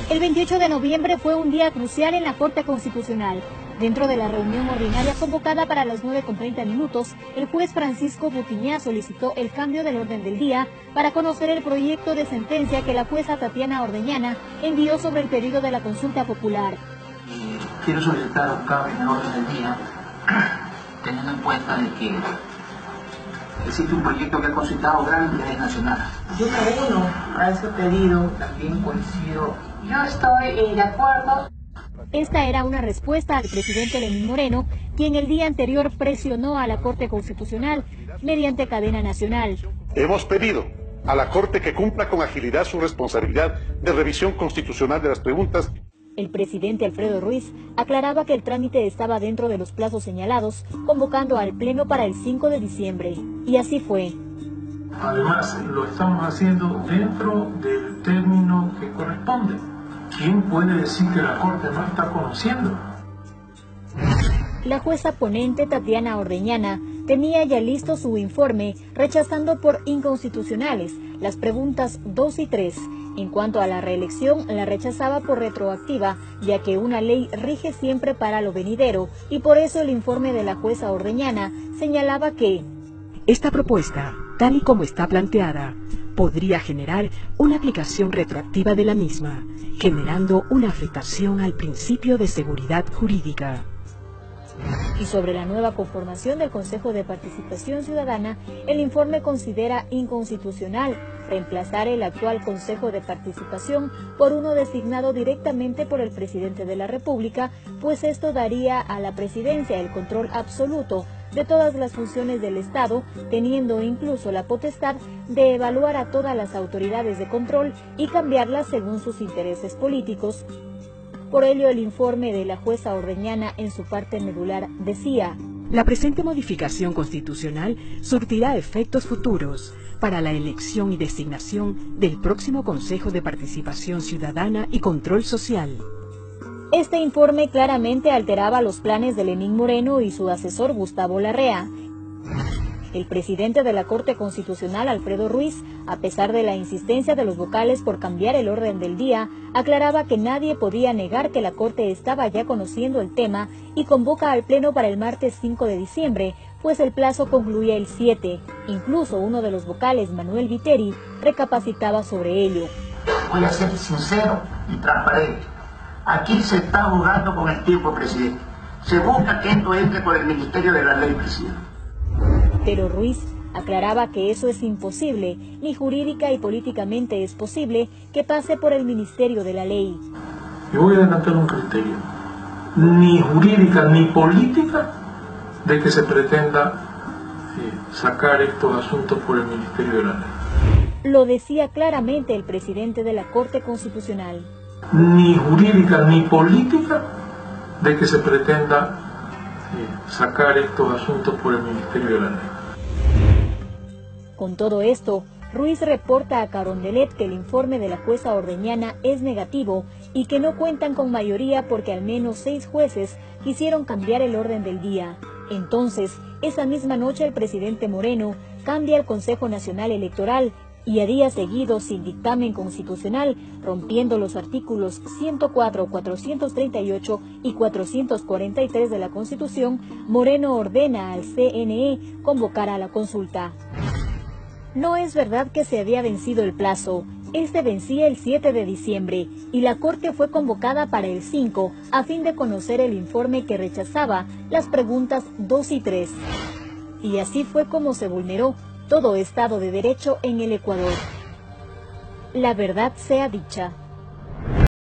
El 28 de noviembre fue un día crucial en la Corte Constitucional. Dentro de la reunión ordinaria convocada para las 9:30, el juez Francisco Butiñá solicitó el cambio del orden del día para conocer el proyecto de sentencia que la jueza Tatiana Ordeñana envió sobre el pedido de la consulta popular. Quiero solicitar un cambio en el orden del día, teniendo en cuenta de que existe un proyecto que ha concitado gran interés nacional. Yo me uno a ese pedido, también coincido. Yo estoy de acuerdo. Esta era una respuesta al presidente Lenín Moreno, quien el día anterior presionó a la Corte Constitucional mediante cadena nacional. Hemos pedido a la Corte que cumpla con agilidad su responsabilidad de revisión constitucional de las preguntas. El presidente Alfredo Ruiz aclaraba que el trámite estaba dentro de los plazos señalados, convocando al Pleno para el 5 de diciembre. Y así fue. Además, lo estamos haciendo dentro del término que corresponde. ¿Quién puede decir que la Corte no está conociendo? La jueza ponente Tatiana Ordeñana tenía ya listo su informe, rechazando por inconstitucionales las preguntas 2 y 3. En cuanto a la reelección, la rechazaba por retroactiva, ya que una ley rige siempre para lo venidero, y por eso el informe de la jueza Ordeñana señalaba que esta propuesta, tal y como está planteada, podría generar una aplicación retroactiva de la misma, generando una afectación al principio de seguridad jurídica. Y sobre la nueva conformación del Consejo de Participación Ciudadana, el informe considera inconstitucional reemplazar el actual Consejo de Participación por uno designado directamente por el presidente de la República, pues esto daría a la presidencia el control absoluto de todas las funciones del Estado, teniendo incluso la potestad de evaluar a todas las autoridades de control y cambiarlas según sus intereses políticos. Por ello, el informe de la jueza Ordeñana en su parte medular decía: la presente modificación constitucional surtirá efectos futuros para la elección y designación del próximo Consejo de Participación Ciudadana y Control Social. Este informe claramente alteraba los planes de Lenín Moreno y su asesor Gustavo Larrea. El presidente de la Corte Constitucional, Alfredo Ruiz, a pesar de la insistencia de los vocales por cambiar el orden del día, aclaraba que nadie podía negar que la Corte estaba ya conociendo el tema y convoca al Pleno para el martes 5 de diciembre, pues el plazo concluía el 7. Incluso uno de los vocales, Manuel Viteri, recapacitaba sobre ello. Voy a ser sincero y transparente. Aquí se está jugando con el tiempo, presidente. Se busca que esto entre por el Ministerio de la Ley, presidente. Pero Ruiz aclaraba que eso es imposible, ni jurídica y políticamente es posible que pase por el Ministerio de la Ley. Yo voy a adelantar un criterio, ni jurídica ni política, de que se pretenda sacar estos asuntos por el Ministerio de la Ley. Lo decía claramente el presidente de la Corte Constitucional. Ni jurídica ni política, de que se pretenda sacar estos asuntos por el Ministerio de la Ley. Con todo esto, Ruiz reporta a Carondelet que el informe de la jueza Ordeñana es negativo y que no cuentan con mayoría porque al menos 6 jueces quisieron cambiar el orden del día. Entonces, esa misma noche el presidente Moreno cambia el Consejo Nacional Electoral y a día seguido, sin dictamen constitucional, rompiendo los artículos 104, 438 y 443 de la Constitución, Moreno ordena al CNE convocar a la consulta. No es verdad que se había vencido el plazo. Este vencía el 7 de diciembre y la Corte fue convocada para el 5 a fin de conocer el informe que rechazaba las preguntas 2 y 3. Y así fue como se vulneró todo Estado de Derecho en el Ecuador. La verdad sea dicha.